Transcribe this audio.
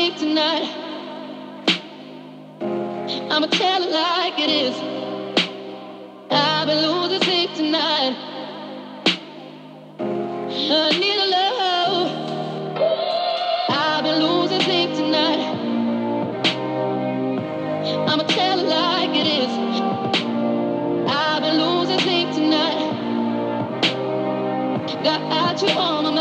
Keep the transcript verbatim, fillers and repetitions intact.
sleep tonight. I'ma tell it like it is. I've been losing sleep tonight. I need a love. I've been losing sleep tonight. I'ma tell it like it is. I've been losing sleep tonight. Got you on my